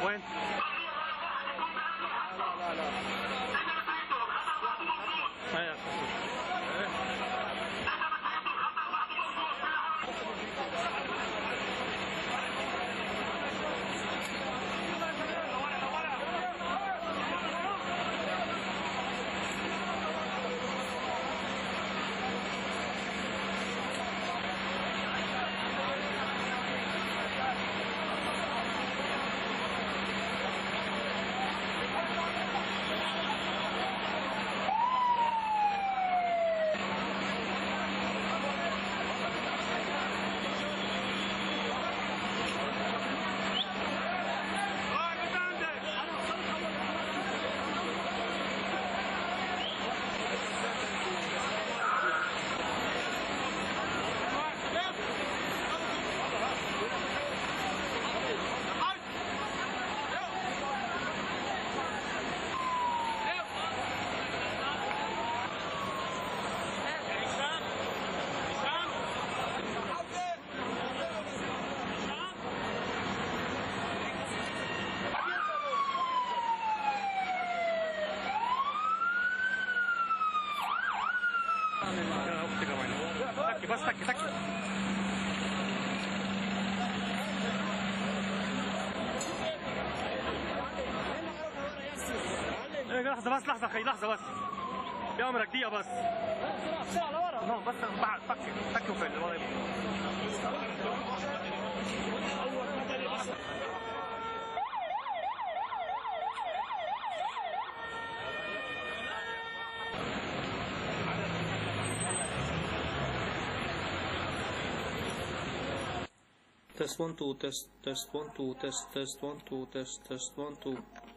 وين؟ لا بس تكي لحظة بس لحظة أخي لحظة بس يا عمرك دقيقة بس بسرعة لورا نو بس تكي وفل Test 1 2 test 1 2 test 1 2 test 1 2